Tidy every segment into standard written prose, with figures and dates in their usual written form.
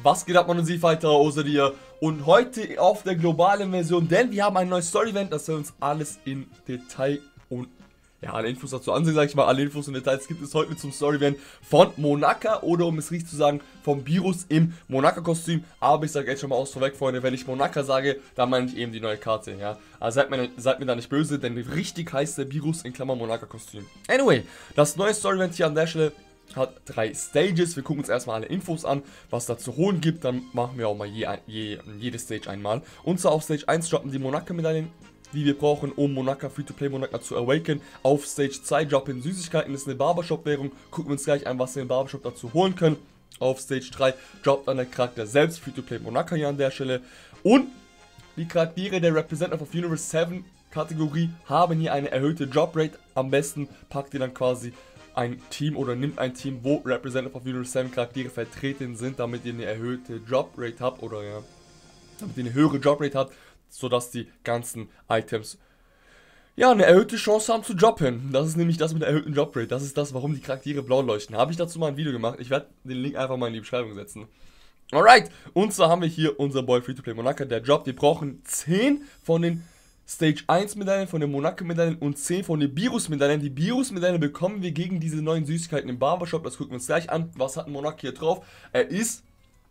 Was geht ab, Mann und Sie-Fighter, außer dir? Und heute auf der globalen Version, denn wir haben ein neues Story-Event, das wir uns alles in Detail und ja, alle Infos dazu ansehen, sag ich mal. Alle Infos und Details gibt es heute zum Story-Event von Monaka oder, um es richtig zu sagen, vom Beerus im Monaka-Kostüm. Aber ich sage jetzt schon mal aus vorweg, Freunde, wenn ich Monaka sage, dann meine ich eben die neue Karte, ja. Also seid mir da nicht böse, denn richtig heißt der Beerus in Klammern Monaka-Kostüm. Anyway, das neue Story-Event hier an der Stelle hat 3 Stages. Wir gucken uns erstmal alle Infos an, was da zu holen gibt. Dann machen wir auch mal jede Stage einmal. Und zwar auf Stage 1 droppen die Monaka-Medaillen, die wir brauchen, um Monaka Free-to-Play Monaka zu awaken. Auf Stage 2 droppen Süßigkeiten, das ist eine Barbershop-Währung. Gucken wir uns gleich an, was wir im Barbershop dazu holen können. Auf Stage 3 droppt dann der Charakter selbst Free-to-Play Monaka hier an der Stelle. Und die Charaktere der Representative of Universe 7 Kategorie haben hier eine erhöhte Drop-Rate. Am besten packt ihr dann quasi ein Team oder nimmt ein Team, wo Representative of Universe 7 Charaktere vertreten sind, damit ihr eine erhöhte Drop-Rate habt oder ja, damit ihr eine höhere Drop-Rate habt, sodass die ganzen Items ja eine erhöhte Chance haben zu droppen. Das ist nämlich das mit der erhöhten Drop-Rate. Das ist das, warum die Charaktere blau leuchten. Habe ich dazu mal ein Video gemacht. Ich werde den Link einfach mal in die Beschreibung setzen. Alright, und zwar haben wir hier unseren Boy Free-to-Play Monaka, der droppt. Wir brauchen 10 von den Stage 1 Medaillen, von den Monaka-Medaillen und 10 von den Beerus-Medaillen. Die Beerus-Medaillen bekommen wir gegen diese neuen Süßigkeiten im Barbershop. Das gucken wir uns gleich an. Was hat ein Monaka hier drauf? Er ist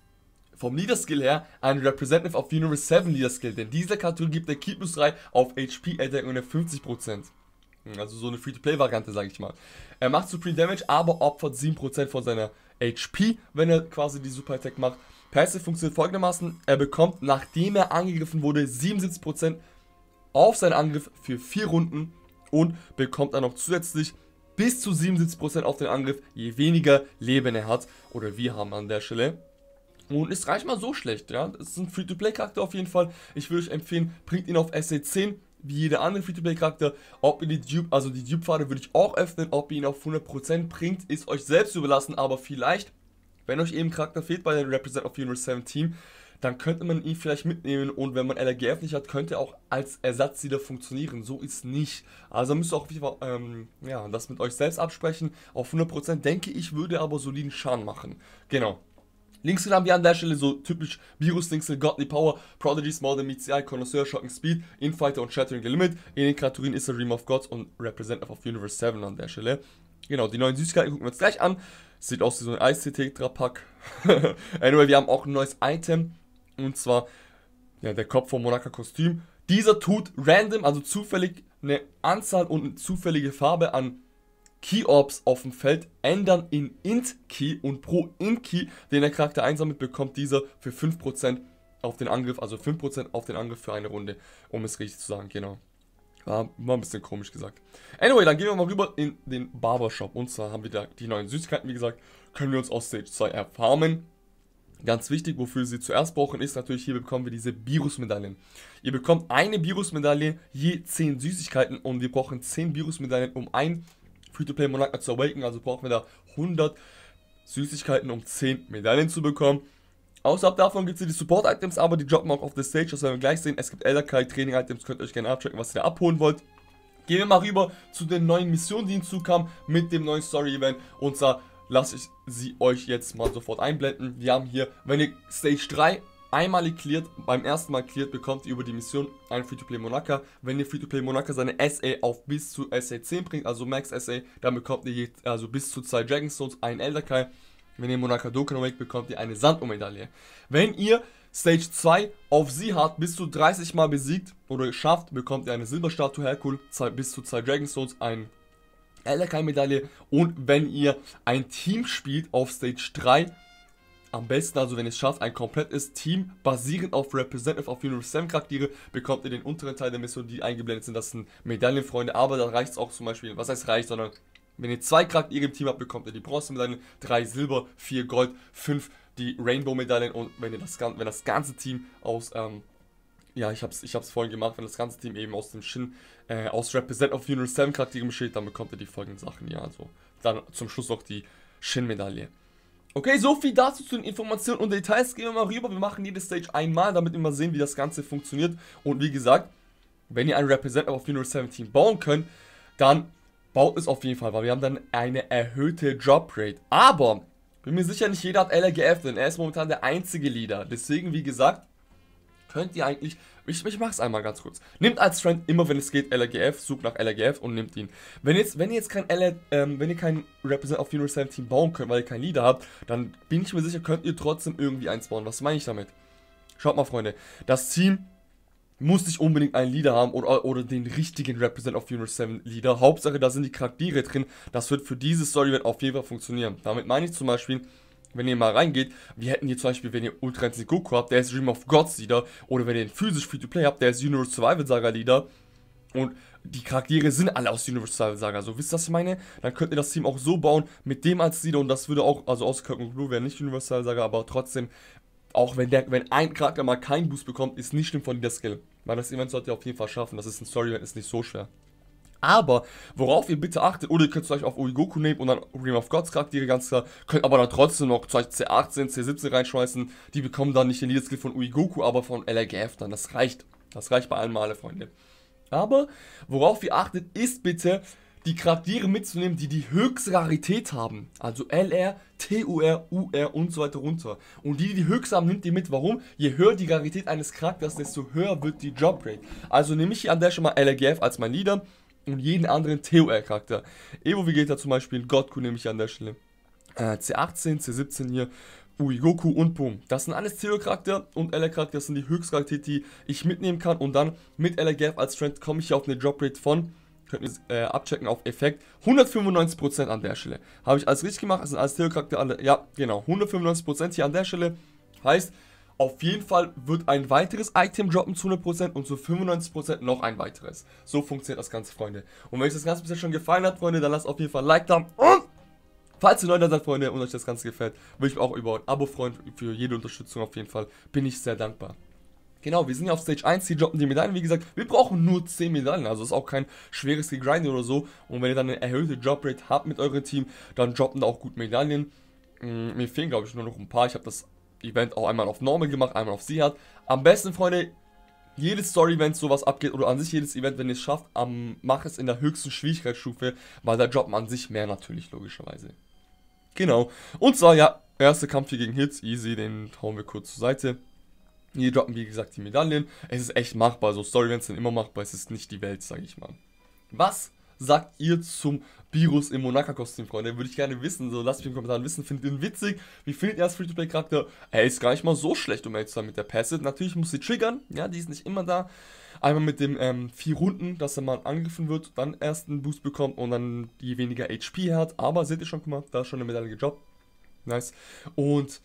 vom Leader-Skill her ein Representative of Universe 7 Leader-Skill, denn dieser Kategorie gibt der Ki plus 3 auf HP Attack und 50%. Also so eine Free-to-Play-Variante, sage ich mal. Er macht Supreme Damage, aber opfert 7% von seiner HP, wenn er quasi die Super Attack macht. Passive funktioniert folgendermaßen: Er bekommt, nachdem er angegriffen wurde, 77% auf seinen Angriff für 4 Runden und bekommt dann noch zusätzlich bis zu 77% auf den Angriff, je weniger Leben er hat, oder wir haben an der Stelle. Und ist gar nicht mal so schlecht, ja. Das ist ein Free-to-Play-Charakter auf jeden Fall. Ich würde euch empfehlen, bringt ihn auf SC10, wie jeder andere Free-to-Play-Charakter. Ob ihr die Dupe-Pfade würde ich auch öffnen. Ob ihr ihn auf 100% bringt, ist euch selbst überlassen. Aber vielleicht, wenn euch eben Charakter fehlt bei der Representative of Universe 7 Team, dann könnte man ihn vielleicht mitnehmen, und wenn man LRGF nicht hat, könnte er auch als Ersatz wieder funktionieren. So ist nicht. Also müsst ihr auch ja, das mit euch selbst absprechen. Auf 100% denke ich, würde aber soliden Schaden machen. Genau. Linkskill haben wir an der Stelle so typisch Beerus Linkskill, Godly Power, Prodigy, Small Damage, CI, Connoisseur, Shocking Speed, Infighter und Shattering the Limit. In den Kategorien ist er Realm of Gods und Representative of Universe 7 an der Stelle. Genau, die neuen Süßigkeiten gucken wir uns gleich an. Sieht aus wie so ein Eistee-Tetra-Pack. Anyway, wir haben auch ein neues Item. Und zwar ja, der Kopf vom Monaka-Kostüm. Dieser tut random, also zufällig, eine Anzahl und eine zufällige Farbe an Key-Orbs auf dem Feld ändern in Int-Key, und pro Int-Key, den der Charakter einsammelt, bekommt dieser für 5% auf den Angriff, also 5% auf den Angriff für eine Runde, um es richtig zu sagen, genau. War ein bisschen komisch gesagt. Anyway, dann gehen wir mal rüber in den Barbershop. Und zwar haben wir da die neuen Süßigkeiten, wie gesagt, können wir uns aus Stage 2 erfarmen. Ganz wichtig, wofür sie zuerst brauchen, ist natürlich, hier bekommen wir diese Beerus-Medaillen. Ihr bekommt eine Beerus-Medaille, je 10 Süßigkeiten, und wir brauchen 10 Beerus-Medaillen, um ein Free-to-Play Monaka zu awaken. Also brauchen wir da 100 Süßigkeiten, um 10 Medaillen zu bekommen. Außerhalb davon gibt es hier die Support-Items, aber die droppen auch auf der Stage, das werden wir gleich sehen. Es gibt Elderkai, Training-Items, könnt ihr euch gerne abchecken, was ihr da abholen wollt. Gehen wir mal rüber zu den neuen Missionen, die hinzukamen mit dem neuen Story-Event. Und zwar lasse ich sie euch jetzt mal sofort einblenden. Wir haben hier, wenn ihr Stage 3 einmalig cleart, beim ersten Mal cleart, bekommt ihr über die Mission ein Free-to-Play Monaka. Wenn ihr Free-to-Play Monaka seine SA auf bis zu SA 10 bringt, also Max SA, dann bekommt ihr also bis zu 2 Dragonstones, einen Elderkai. Wenn ihr Monaka Dokkan Awake, bekommt ihr eine Sanduhr-Medaille. Wenn ihr Stage 2 auf sie habt, bis zu 30 Mal besiegt oder schafft, bekommt ihr eine Silberstatue Herkul, bis zu 2 Dragonstones, ein Elderkai-Medaille. Und wenn ihr ein Team spielt auf Stage 3, am besten, also wenn ihr es schafft, ein komplettes Team basierend auf Representative of Universe 7 Charaktere, bekommt ihr den unteren Teil der Mission, die eingeblendet sind. Das sind Medaillenfreunde, aber da reicht es auch zum Beispiel, was heißt reicht, sondern wenn ihr 2 Charaktere im Team habt, bekommt ihr die Bronzemedaillen, 3 Silber, 4 Gold, 5 die Rainbow-Medaillen. Und wenn das ganze Team aus, ja, ich hab's vorhin gemacht, wenn das ganze Team eben aus dem Shin, aus Representative of Universe 7 Charakteren besteht, dann bekommt ihr die folgenden Sachen, ja, also dann zum Schluss noch die Shin-Medaille. Okay, so viel dazu zu den Informationen und Details. Gehen wir mal rüber. Wir machen jede Stage einmal, damit wir mal sehen, wie das Ganze funktioniert. Und wie gesagt, wenn ihr ein Representative of Universe 7 Team bauen könnt, dann baut es auf jeden Fall, weil wir haben dann eine erhöhte Drop Rate. Aber Bin mir sicher, nicht jeder hat LRGF, denn er ist momentan der einzige Leader. Deswegen, wie gesagt, könnt ihr eigentlich, ich mach's einmal ganz kurz. Nehmt als Friend immer, wenn es geht, LRGF, sucht nach LRGF und nehmt ihn. Wenn ihr jetzt kein Represent of Universe 7 Team bauen könnt, weil ihr keinen Leader habt, dann bin ich mir sicher, könnt ihr trotzdem irgendwie eins bauen. Was meine ich damit? Schaut mal, Freunde, das Team muss nicht unbedingt einen Leader haben oder den richtigen Represent of Universe 7 Leader. Hauptsache, da sind die Charaktere drin. Das wird für diese Story auf jeden Fall funktionieren. Damit meine ich zum Beispiel, wenn ihr mal reingeht, wir hätten hier zum Beispiel, wenn ihr Ultra Instinct Goku habt, der ist Dream of Gods Leader. Oder wenn ihr den physisch Free-to-Play habt, der ist Universe Survival Saga Leader. Und die Charaktere sind alle aus Universe Survival Saga. So, wisst ihr, was ich meine? Dann könnt ihr das Team auch so bauen, mit dem als Leader. Und das würde auch, also aus Kirk und Blue wäre nicht Universe Survival Saga, aber trotzdem, auch wenn ein Charakter mal keinen Boost bekommt, ist nicht schlimm von der Skill. Weil das Event sollt ihr auf jeden Fall schaffen. Das ist ein Story-Event, ist nicht so schwer. Aber, worauf ihr bitte achtet, oder ihr könnt es euch auf Uigoku nehmen und dann Dream of Gods Charaktere ganz klar, könnt aber dann trotzdem noch C18, C17 reinschmeißen, die bekommen dann nicht den Leader-Skill von Uigoku, aber von LRGF dann, das reicht bei allen Male, Freunde. Aber, worauf ihr achtet, ist bitte, die Charaktere mitzunehmen, die die höchste Rarität haben, also LR, TUR, UR und so weiter runter. Und die höchste haben, nimmt ihr mit, warum? Je höher die Rarität eines Charakters, desto höher wird die Drop Rate. Also nehme ich hier an der schon mal LRGF als mein Leader, und jeden anderen TOR-Charakter. Evo Vegeta zum Beispiel, Godku nehme ich an der Stelle. C18, C17 hier, Uigoku und Boom. Das sind alles TOR-Charakter und LR-Charakter, das sind die Höchstcharaktere, die ich mitnehmen kann. Und dann mit LRGF als Strength komme ich hier auf eine Drop-Rate von, könnt ihr abchecken auf Effekt, 195% an der Stelle. Habe ich alles richtig gemacht, das sind alles TOR-Charakter, ja genau, 195% hier an der Stelle. Heißt, auf jeden Fall wird ein weiteres Item droppen zu 100% und zu 95% noch ein weiteres. So funktioniert das Ganze, Freunde. Und wenn euch das Ganze bisher schon gefallen hat, Freunde, dann lasst auf jeden Fall ein Like da. Und falls ihr neu da seid, Freunde, und euch das Ganze gefällt, würde ich mich auch über ein Abo freuen. Für jede Unterstützung auf jeden Fall bin ich sehr dankbar. Genau, wir sind ja auf Stage 1, hier droppen die Medaillen, wie gesagt, wir brauchen nur 10 Medaillen, also ist auch kein schweres Gegrind oder so. Und wenn ihr dann eine erhöhte Droprate habt mit eurem Team, dann droppen da auch gut Medaillen. Mir fehlen, glaube ich, nur noch ein paar, ich habe das Event auch einmal auf Normal gemacht, einmal auf Seehard. Am besten, Freunde, jedes Story-Event sowas abgeht oder an sich jedes Event, wenn ihr es schafft, macht es in der höchsten Schwierigkeitsstufe, weil da droppen an sich mehr natürlich, logischerweise. Genau. Und zwar, ja, erster Kampf hier gegen Hits, easy, den hauen wir kurz zur Seite. Hier droppen, wie gesagt, die Medaillen. Es ist echt machbar, so Story-Events sind immer machbar, es ist nicht die Welt, sage ich mal. Was sagt ihr zum Beerus im Monaka-Kostüm, Freunde? Würde ich gerne wissen. So, lasst mich in den Kommentaren wissen. Findet ihr ihn witzig? Wie findet ihr das Free-to-Play-Charakter? Er ist gar nicht mal so schlecht, um ehrlich zu sein mit der Passive. Natürlich muss sie triggern. Ja, die ist nicht immer da. Einmal mit dem 4 Runden, dass er mal angegriffen wird, dann erst einen Boost bekommt und dann je weniger HP er hat. Aber seht ihr schon, guck mal, da ist schon eine Medaille gedroppt. Nice. Und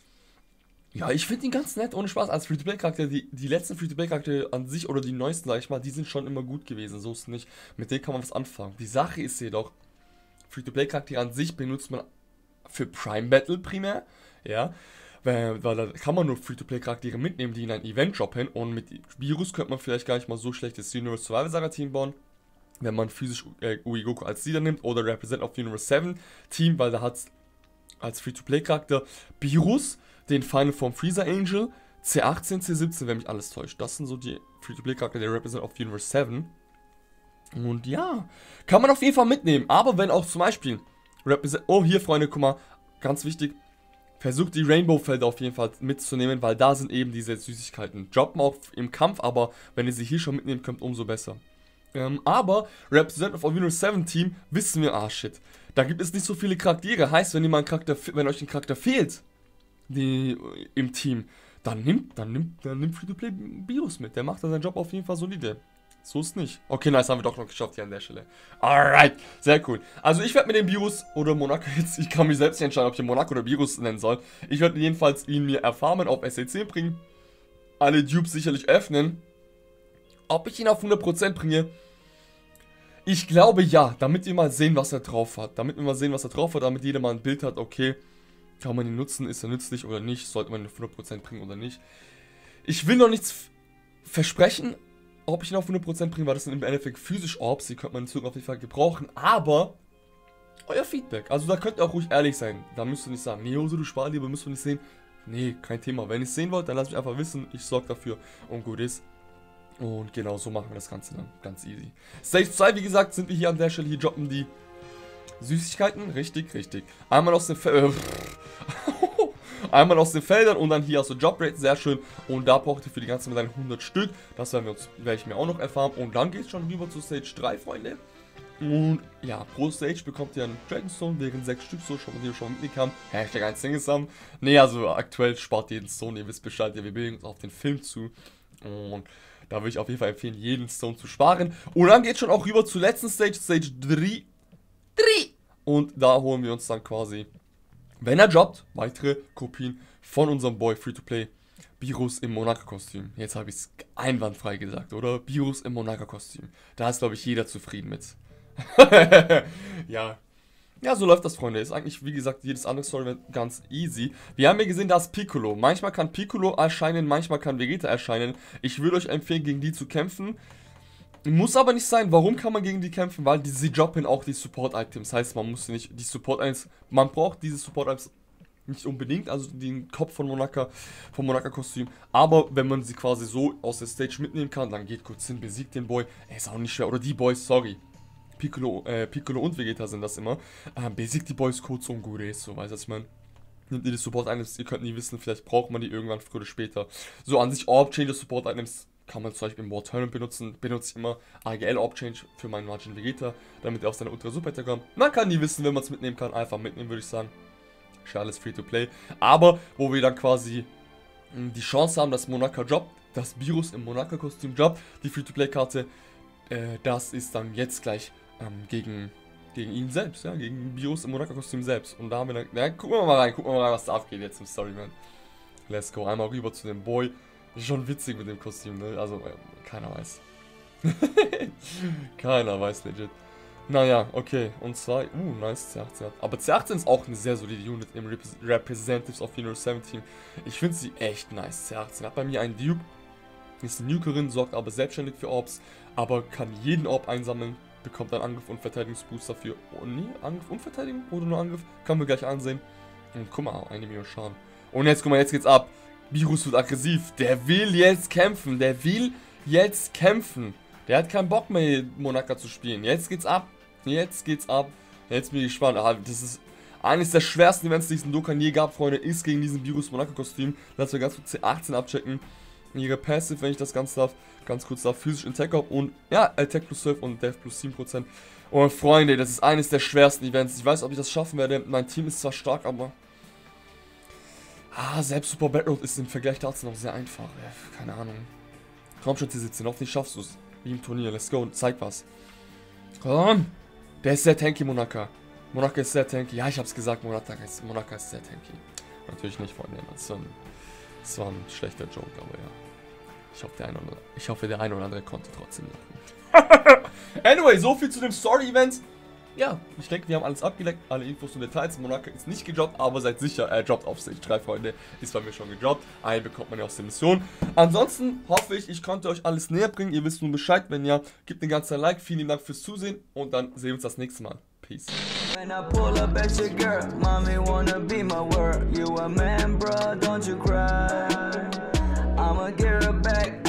ja, ich finde ihn ganz nett, ohne Spaß, als Free-to-Play-Charakter. Die letzten Free-to-Play-Charaktere an sich oder die neuesten, sag ich mal, die sind schon immer gut gewesen, so ist es nicht. Mit denen kann man was anfangen. Die Sache ist jedoch, Free-to-Play-Charaktere an sich benutzt man für Prime Battle primär, ja. Weil da kann man nur Free-to-Play-Charaktere mitnehmen, die in ein Event droppen. Und mit Beerus könnte man vielleicht gar nicht mal so schlechtes Universe Survival Saga Team bauen, wenn man physisch Uigoku als Leader nimmt oder Represent of Universe 7 Team, weil da hat als Free-to-Play-Charakter Beerus, den Final Form Freezer Angel, C18, C17, wenn mich alles täuscht. Das sind so die Free-to-Play-Charakter der Represent of Universe 7. Und ja, kann man auf jeden Fall mitnehmen. Aber wenn auch zum Beispiel oh, hier, Freunde, guck mal, ganz wichtig. Versucht die Rainbow-Felder auf jeden Fall mitzunehmen, weil da sind eben diese Süßigkeiten. Droppen auch im Kampf, aber wenn ihr sie hier schon mitnehmen könnt, umso besser. Aber Representative of Universe 7 Team wissen wir, shit. Da gibt es nicht so viele Charaktere. Heißt, wenn euch ein Charakter fehlt, im Team, dann nimmt Free-to-Play Beerus mit. Der macht da seinen Job auf jeden Fall solide. So ist nicht. Okay, nice, haben wir doch noch geschafft hier an der Stelle. Alright, sehr cool. Also ich werde mit dem Beerus oder Monaka jetzt, ich kann mich selbst nicht entscheiden, ob ich ihn Monaka oder Beerus nennen soll. Ich werde jedenfalls ihn mir erfarmen, auf SC10 bringen. Alle Dupes sicherlich öffnen. Ob ich ihn auf 100% bringe? Ich glaube ja, damit wir mal sehen, was er drauf hat. Damit jeder mal ein Bild hat, okay, kann man ihn nutzen, ist er nützlich oder nicht, sollte man ihn auf 100% bringen oder nicht. Ich will noch nichts versprechen, ob ich ihn auf 100% bringe, weil das sind im Endeffekt physisch Orbs, die könnte man in Zukunft auf jeden Fall gebrauchen, aber euer Feedback, also da könnt ihr auch ruhig ehrlich sein, da müsst ihr nicht sagen, nee, Jose, du spar lieber, müssen wir nicht sehen. Nee, kein Thema, wenn ihr es sehen wollt, dann lasst mich einfach wissen, ich sorge dafür und gut ist. Und genau so machen wir das Ganze dann, ganz easy. Stage 2, wie gesagt, sind wir hier an der Stelle, hier droppen die Süßigkeiten, richtig. Einmal aus dem Einmal aus den Feldern und dann hier aus der Jobrate, sehr schön. Und da braucht ihr für die ganzen Medaillen 100 Stück. Das werde ich mir auch noch erfahren. Und dann geht es schon rüber zu Stage 3, Freunde. Und ja, pro Stage bekommt ihr einen Dragonstone, während 6 Stück so schon, die ihr schon mitbekommen. Hashtag 1 zusammen. Ne, also aktuell spart jeden Stone, ihr wisst Bescheid, ja, wir bilden uns auf den Film zu. Und da würde ich auf jeden Fall empfehlen, jeden Stone zu sparen. Und dann geht es schon auch rüber zur letzten Stage, Stage 3. Und da holen wir uns dann quasi, wenn er droppt, weitere Kopien von unserem Boy Free-to-Play. Beerus im Monaka-Kostüm. Jetzt habe ich es einwandfrei gesagt, oder? Beerus im Monaka-Kostüm. Da ist, glaube ich, jeder zufrieden mit. Ja. Ja, so läuft das, Freunde. Ist eigentlich, wie gesagt, jedes andere Story ganz easy. Wir haben ja gesehen, da ist Piccolo. Manchmal kann Piccolo erscheinen, manchmal kann Vegeta erscheinen. Ich würde euch empfehlen, gegen die zu kämpfen. Muss aber nicht sein. Warum kann man gegen die kämpfen? Weil sie droppen auch die Support-Items. Heißt, man muss nicht die Support-Items... Man braucht diese Support-Items nicht unbedingt, also den Kopf von Monaka, vom Monaka-Kostüm. Aber wenn man sie quasi so aus der Stage mitnehmen kann, dann geht kurz hin, besiegt den Boy. Ist auch nicht schwer. Oder die Boys, sorry. Piccolo und Vegeta sind das immer. Besiegt die Boys kurz und gut ist, so, weißt du, was ich meine? Nimmt ihr die Support-Items, ihr könnt nie wissen, vielleicht braucht man die irgendwann früher oder später. So, an sich Orb-Change Support-Items kann man zum Beispiel im War Tournament benutzen. Benutze ich immer AGL Orb-Change für meinen Margin Vegeta, damit er auf seine Ultra-Super-Attack kommt. Man kann nie wissen, wenn man es mitnehmen kann, einfach mitnehmen, würde ich sagen. Ist alles Free-to-Play. Aber, wo wir dann quasi die Chance haben, dass Monaka droppt, dass Beerus im Monaka-Kostüm droppt, die Free-to-Play-Karte, das ist dann jetzt gleich gegen ihn selbst, ja, gegen Beerus im Monaka-Kostüm selbst. Und da haben wir dann, ja, gucken wir mal rein, was da abgeht jetzt im Storyman. Let's go, einmal rüber zu dem Boy. Ist schon witzig mit dem Kostüm, ne? Also, keiner weiß. Keiner weiß legit. Naja, okay, und zwar, nice, C18. Aber C18 ist auch eine sehr solide Unit im Representatives of Universe 17. Ich finde sie echt nice, C18. Hat bei mir einen Dupe, ist eine Nukerin, sorgt aber selbstständig für Orbs, aber kann jeden Orb einsammeln, bekommt dann Angriff und Verteidigungsboost dafür. Oh nee, Angriff und Verteidigung? Oder nur Angriff? Können wir gleich ansehen. Und guck mal, 1 Million Schaden. Und jetzt, guck mal, jetzt geht's ab. Beerus wird aggressiv. Der will jetzt kämpfen. Der hat keinen Bock mehr, Monaka zu spielen. Jetzt geht's ab. Jetzt bin ich gespannt. Das ist eines der schwersten Events, die es in Dokkan je gab, Freunde, ist gegen diesen Beerus Monaka-Kostüm. Lass wir ganz kurz C18 abchecken. Ihre Passive, wenn ich das ganz kurz darf, physisch Attack Up und ja, Attack plus 12 und Death plus 7%. Und Freunde, das ist eines der schwersten Events. Ich weiß, ob ich das schaffen werde. Mein Team ist zwar stark, aber selbst Super Battle ist im Vergleich dazu noch sehr einfach. Keine Ahnung. Komm schon, C17, hoffentlich schaffst du es. Wie im Turnier, let's go, zeig was. Komm! Der ist sehr tanky, Monaka. Monaka ist sehr tanky. Ja, ich hab's gesagt, Monaka ist sehr tanky. Natürlich nicht, Freunde. Das war ein schlechter Joke, aber ja. Ich hoffe, der eine oder andere konnte trotzdem lachen. Anyway, so viel zu dem Story-Event. Ja, ich denke, wir haben alles abgeleckt, alle Infos und Details. Monaka ist nicht gedroppt, aber seid sicher, er droppt auf Stage 3, Freunde. Ist bei mir schon gedroppt. Einen bekommt man ja aus der Mission. Ansonsten hoffe ich, ich konnte euch alles näher bringen. Ihr wisst nun Bescheid. Wenn ja, gebt den ganzen Like. Vielen Dank fürs Zusehen und dann sehen wir uns das nächste Mal. Peace. When I pull up at your girl, mommy wanna be my world. You a man, bro, don't you cry. I'ma get her back.